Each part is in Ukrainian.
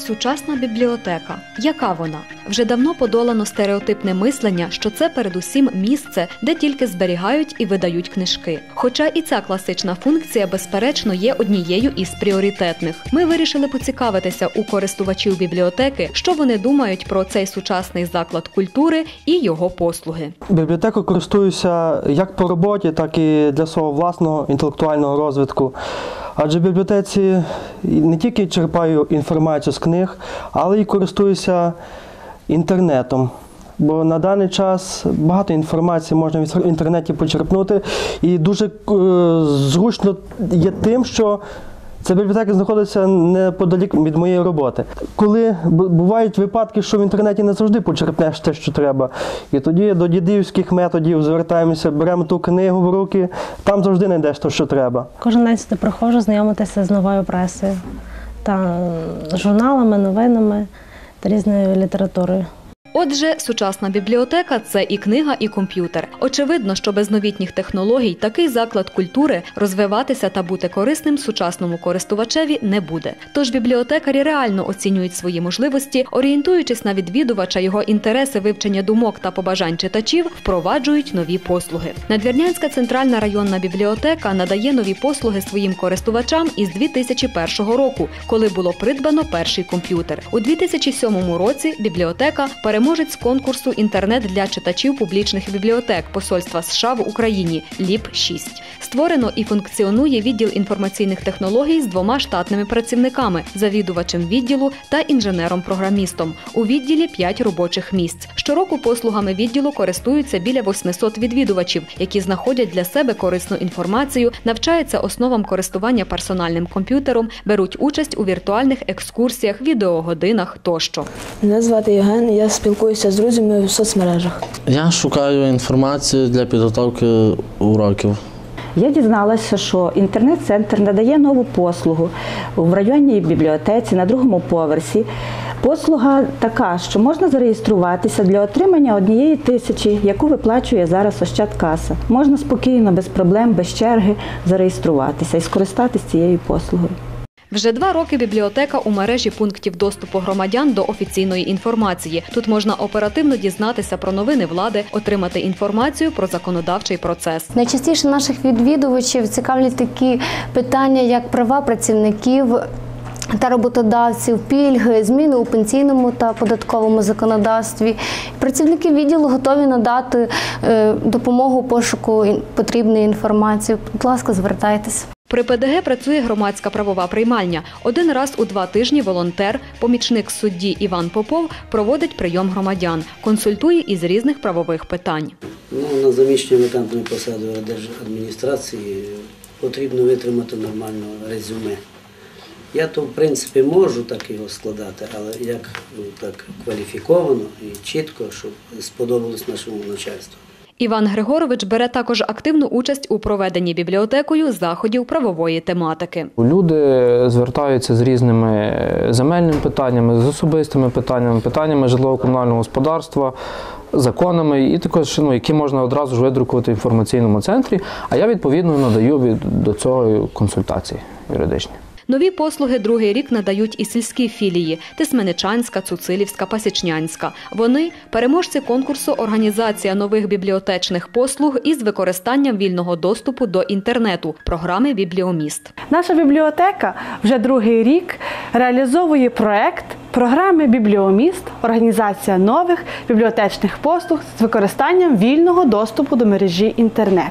Сучасна бібліотека. Яка вона? Вже давно подолано стереотипне мислення, що це передусім місце, де тільки зберігають і видають книжки. Хоча і ця класична функція, безперечно, є однією із пріоритетних. Ми вирішили поцікавитися у користувачів бібліотеки, що вони думають про цей сучасний заклад культури і його послуги. Бібліотекою користуюся як по роботі, так і для свого власного інтелектуального розвитку. Адже в бібліотеці не тільки черпаю інформацію з книг, але й користуюся інтернетом. Бо на даний час багато інформації можна в інтернеті почерпнути. І дуже зручно є тим, що ця бібліотека знаходиться неподалік від моєї роботи. Коли бувають випадки, що в інтернеті не завжди почерпнеш те, що треба. І тоді до дідівських методів звертаємося, беремо ту книгу в руки, там завжди знайдеш те, що треба. Кожен день сюди приходжу знайомитися з новою пресою, та журналами, новинами та різною літературою. Отже, сучасна бібліотека – це і книга, і комп'ютер. Очевидно, що без новітніх технологій такий заклад культури розвиватися та бути корисним сучасному користувачеві не буде. Тож бібліотекарі реально оцінюють свої можливості, орієнтуючись на відвідувача, його інтереси, вивчення думок та побажань читачів, впроваджують нові послуги. Надвірнянська центральна районна бібліотека надає нові послуги своїм користувачам із 2001 року, коли було придбано перший комп'ютер. У 2007 році бібліотека переможець конкурсу «Інтернет для читачів публічних бібліотек» Посольства США в Україні ЛІП-6. Створено і функціонує відділ інформаційних технологій з 2 штатними працівниками – завідувачем відділу та інженером-програмістом. У відділі 5 робочих місць. Щороку послугами відділу користуються біля 800 відвідувачів, які знаходять для себе корисну інформацію, навчаються основам користування персональним комп'ютером, беруть участь у віртуальних екскурсіях, відеогодинах тощо. Мене звати Євген, я спілкуюся з друзями в соцмережах. Я шукаю інформацію для підготовки уроків. Я дізналася, що інтернет-центр надає нову послугу в районній бібліотеці на 2-му поверсі. Послуга така, що можна зареєструватися для отримання 1000, яку виплачує зараз Ощадкаса. Можна спокійно, без проблем, без черги зареєструватися і скористатися цією послугою. Вже 2 роки бібліотека у мережі пунктів доступу громадян до офіційної інформації. Тут можна оперативно дізнатися про новини влади, отримати інформацію про законодавчий процес. Найчастіше наших відвідувачів цікавлять такі питання, як права працівників та роботодавців, пільги, зміни у пенсійному та податковому законодавстві. Працівники відділу готові надати допомогу у пошуку потрібної інформації. Будь ласка, звертайтеся. При ПДГ працює громадська правова приймальня. 1 раз у 2 тижні волонтер, помічник судді Іван Попов, проводить прийом громадян, консультує із різних правових питань. На заміщення вакантної посади держадміністрації потрібно витримати нормальне резюме. Я то, в принципі, можу так його складати, але як так кваліфіковано і чітко, щоб сподобалось нашому начальству. Іван Григорович бере також активну участь у проведенні бібліотекою заходів правової тематики. Люди звертаються з різними земельними питаннями, з особистими питаннями, питаннями житлово-комунального господарства, законами і також, які можна одразу ж видрукувати в інформаційному центрі, а я відповідно надаю до цього консультації юридичні. Нові послуги другий рік надають і сільські філії – Тисменичанська, Цуцилівська, Пасічнянська. Вони – переможці конкурсу «Організація нових бібліотечних послуг із використанням вільного доступу до інтернету» програми «Бібліоміст». Наша бібліотека вже другий рік реалізовує проект програми «Бібліоміст. Організація нових бібліотечних послуг з використанням вільного доступу до мережі інтернет».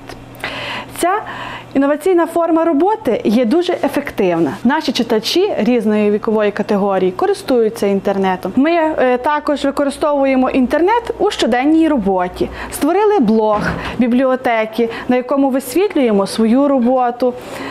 Ця інноваційна форма роботи є дуже ефективна. Наші читачі різної вікової категорії користуються інтернетом. Ми також використовуємо інтернет у щоденній роботі. Створили блог бібліотеки, на якому висвітлюємо свою роботу,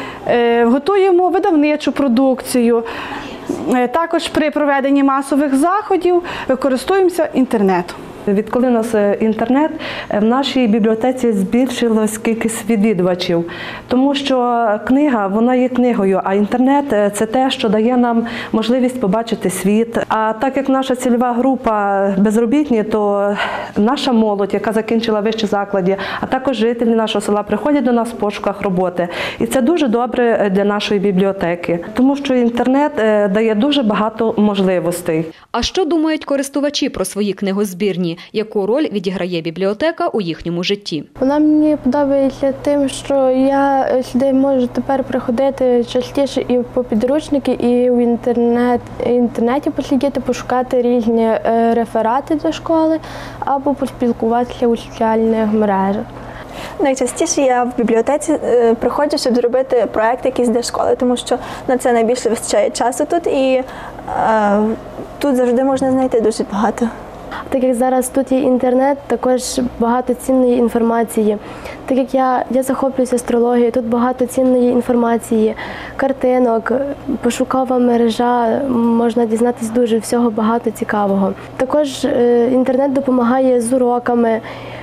готуємо видавничу продукцію. Також при проведенні масових заходів використовуємося інтернетом. Відколи у нас інтернет, в нашій бібліотеці збільшилась кількість відвідувачів, тому що книга, вона є книгою, а інтернет – це те, що дає нам можливість побачити світ. А так як наша цільова група безробітні, то наша молодь, яка закінчила вищі заклади, а також жителі нашого села приходять до нас в пошуках роботи. І це дуже добре для нашої бібліотеки, тому що інтернет дає дуже багато можливостей. А що думають користувачі про свої книгозбірні? Яку роль відіграє бібліотека у їхньому житті? Вона мені подобається тим, що я сюди можу тепер приходити частіше і по підручники, і в інтернеті посидіти, пошукати різні реферати до школи або поспілкуватися у соціальних мережах. Найчастіше я в бібліотеці приходжу, щоб зробити проєкт якийсь для школи, тому що на це найбільше вистачає часу тут, і тут завжди можна знайти дуже багато. Так як зараз тут є інтернет, також багато цінної інформації. Так як я захоплююся астрологією, тут багато цінної інформації, картинок, пошукова мережа, можна дізнатися дуже всього багато цікавого. Також інтернет допомагає з уроками.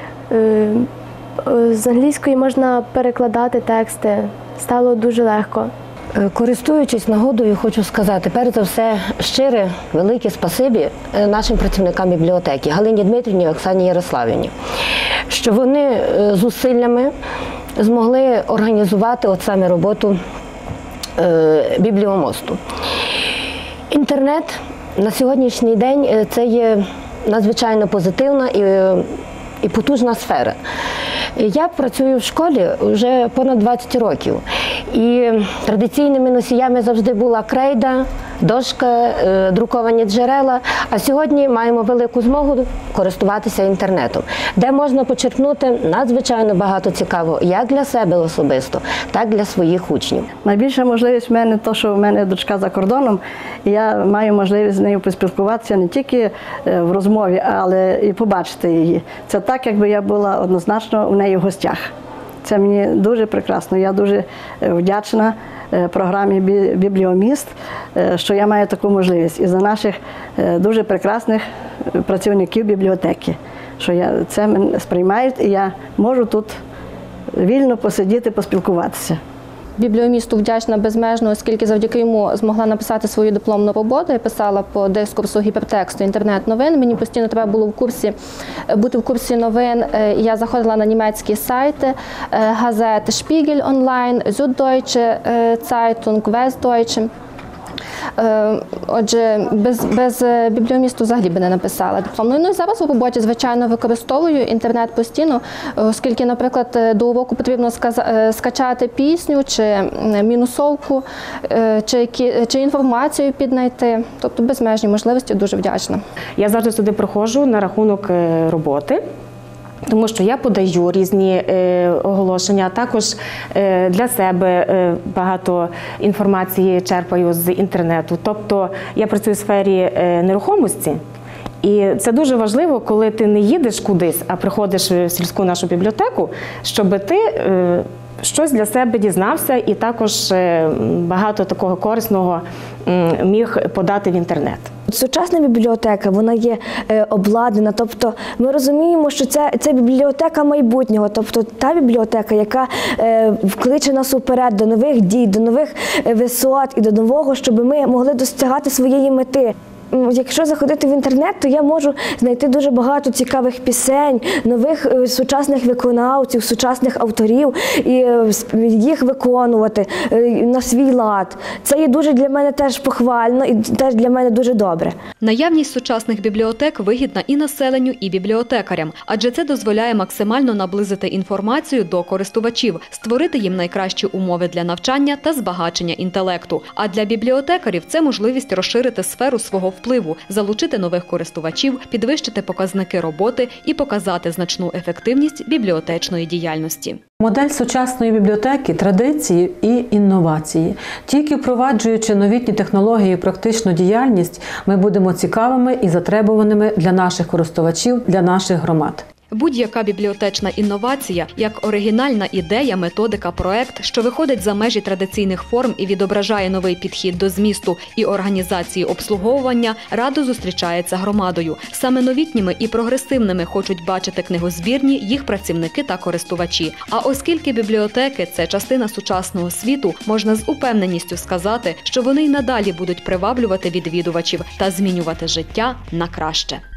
З англійської можна перекладати тексти, стало дуже легко. Користуючись нагодою, хочу сказати, перш за все, щире, велике спасибі нашим працівникам бібліотеки Галині Дмитрівні і Оксані Ярославівні, що вони зусиллями змогли організувати от саме роботу бібліомосту. Інтернет на сьогоднішній день – це є надзвичайно позитивна і потужна сфера. Я працюю в школі вже понад 20 років. І традиційними носіями завжди була крейда, дошка, друковані джерела. А сьогодні маємо велику змогу користуватися інтернетом, де можна почерпнути надзвичайно багато цікавого як для себе особисто, так і для своїх учнів. Найбільша можливість в мене те, що в мене дочка за кордоном, і я маю можливість з нею поспілкуватися не тільки в розмові, але і побачити її. Це так, якби я була однозначно у неї в гостях. Це мені дуже прекрасно. Я дуже вдячна програмі «Бібліоміст», що я маю таку можливість. І за наших дуже прекрасних працівників бібліотеки, що це мене сприймають, і я можу тут вільно посидіти, поспілкуватися. Бібліомісту вдячна безмежно, оскільки завдяки йому змогла написати свою дипломну роботу. Я писала по дискурсу гіпертексту інтернет-новин. Мені постійно треба було бути в курсі новин. Я заходила на німецькі сайти, газети Spiegel Online, Süddeutsche Zeitung, Westdeutsche. Отже, без бібліомісту взагалі би не написала дипломну. Ну і зараз у роботі, звичайно, використовую інтернет постійно, оскільки, наприклад, до уроку потрібно скачати пісню чи мінусовку, чи інформацію піднайти. Тобто безмежні можливості, дуже вдячна. Я завжди сюди приходжу на рахунок роботи. Тому що я подаю різні оголошення, а також для себе багато інформації черпаю з інтернету. Тобто я працюю в сфері нерухомості, і це дуже важливо, коли ти не їдеш кудись, а приходиш в сільську нашу бібліотеку, щоб ти щось для себе дізнався і також багато такого корисного міг подати в інтернет. Сучасна бібліотека, вона є обладнана, тобто ми розуміємо, що це бібліотека майбутнього, тобто та бібліотека, яка вкличе нас уперед до нових дій, до нових висот і до нового, щоб ми могли досягати своєї мети. Якщо заходити в інтернет, то я можу знайти дуже багато цікавих пісень, нових сучасних виконавців, сучасних авторів і їх виконувати на свій лад. Це є дуже для мене теж похвально і теж для мене дуже добре. Наявність сучасних бібліотек вигідна і населенню, і бібліотекарям, адже це дозволяє максимально наблизити інформацію до користувачів, створити їм найкращі умови для навчання та збагачення інтелекту. А для бібліотекарів це можливість розширити сферу свого впливу, залучити нових користувачів, підвищити показники роботи і показати значну ефективність бібліотечної діяльності. Модель сучасної бібліотеки – традиції і інновації. Тільки впроваджуючи новітні технології і практичну діяльність, ми будемо цікавими і затребуваними для наших користувачів, для наших громад. Будь-яка бібліотечна інновація, як оригінальна ідея, методика, проект, що виходить за межі традиційних форм і відображає новий підхід до змісту і організації обслуговування, радо зустрічається громадою. Саме новітніми і прогресивними хочуть бачити книгозбірні їх працівники та користувачі. А оскільки бібліотеки – це частина сучасного світу, можна з упевненістю сказати, що вони й надалі будуть приваблювати відвідувачів та змінювати життя на краще.